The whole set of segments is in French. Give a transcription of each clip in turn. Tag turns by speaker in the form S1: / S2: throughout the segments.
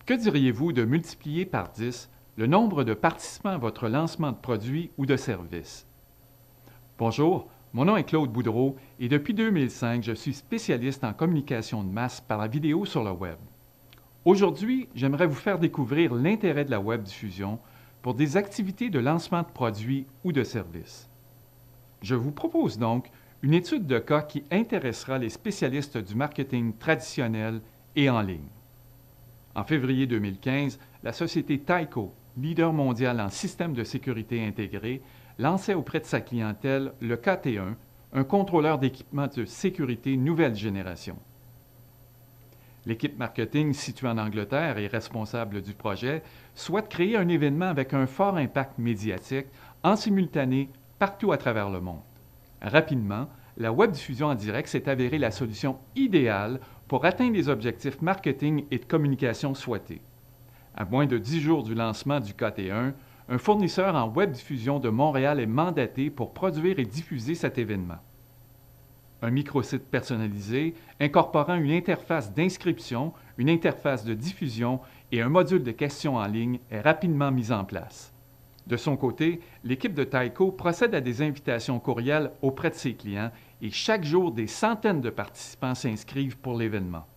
S1: Que diriez-vous de multiplier par 10 le nombre de participants à votre lancement de produit ou de service? Bonjour, mon nom est Claude Boudreau et depuis 2005, je suis spécialiste en communication de masse par la vidéo sur le web. Aujourd'hui, j'aimerais vous faire découvrir l'intérêt de la webdiffusion pour des activités de lancement de produits ou de services. Je vous propose donc une étude de cas qui intéressera les spécialistes du marketing traditionnel et en ligne. En février 2015, la société Tyco, leader mondial en système de sécurité intégré, lançait auprès de sa clientèle le KT1, un contrôleur d'équipement de sécurité nouvelle génération. L'équipe marketing située en Angleterre et responsable du projet souhaite créer un événement avec un fort impact médiatique en simultané partout à travers le monde. Rapidement, la webdiffusion en direct s'est avérée la solution idéale pour atteindre les objectifs marketing et de communication souhaités. À moins de 10 jours du lancement du KT1, un fournisseur en webdiffusion de Montréal est mandaté pour produire et diffuser cet événement. Un microsite personnalisé incorporant une interface d'inscription, une interface de diffusion et un module de questions en ligne est rapidement mis en place. De son côté, l'équipe de Tyco procède à des invitations courriels auprès de ses clients et chaque jour, des centaines de participants s'inscrivent pour l'événement.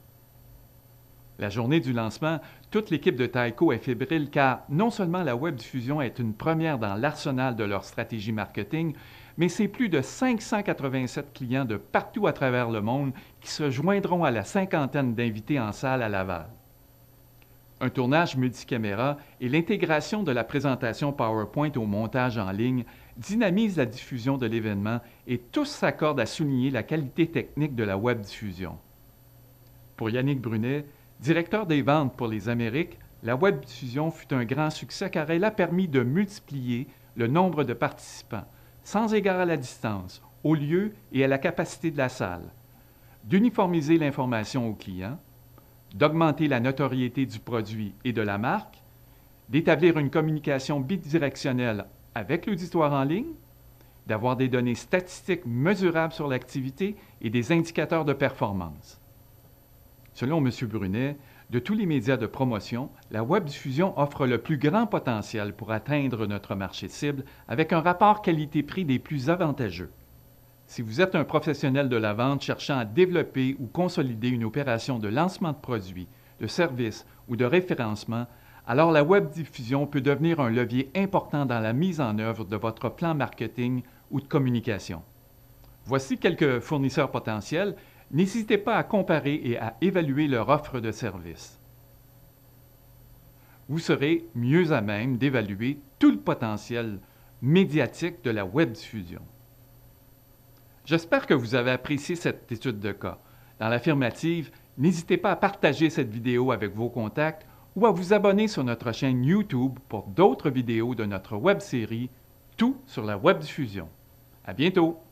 S1: La journée du lancement, toute l'équipe de Tyco est fébrile car non seulement la webdiffusion est une première dans l'arsenal de leur stratégie marketing, mais c'est plus de 587 clients de partout à travers le monde qui se joindront à la cinquantaine d'invités en salle à Laval. Un tournage multicaméra et l'intégration de la présentation PowerPoint au montage en ligne dynamise la diffusion de l'événement et tous s'accordent à souligner la qualité technique de la webdiffusion. Pour Yannick Brunet, directeur des ventes pour les Amériques, la webdiffusion fut un grand succès car elle a permis de multiplier le nombre de participants, sans égard à la distance, au lieu et à la capacité de la salle, d'uniformiser l'information aux clients, d'augmenter la notoriété du produit et de la marque, d'établir une communication bidirectionnelle avec l'auditoire en ligne, d'avoir des données statistiques mesurables sur l'activité et des indicateurs de performance. Selon M. Brunet, de tous les médias de promotion, la webdiffusion offre le plus grand potentiel pour atteindre notre marché cible avec un rapport qualité-prix des plus avantageux. Si vous êtes un professionnel de la vente cherchant à développer ou consolider une opération de lancement de produits, de services ou de référencement, alors la webdiffusion peut devenir un levier important dans la mise en œuvre de votre plan marketing ou de communication. Voici quelques fournisseurs potentiels. N'hésitez pas à comparer et à évaluer leur offre de services. Vous serez mieux à même d'évaluer tout le potentiel médiatique de la webdiffusion. J'espère que vous avez apprécié cette étude de cas. Dans l'affirmative, n'hésitez pas à partager cette vidéo avec vos contacts ou à vous abonner sur notre chaîne YouTube pour d'autres vidéos de notre web-série Tout sur la webdiffusion. À bientôt!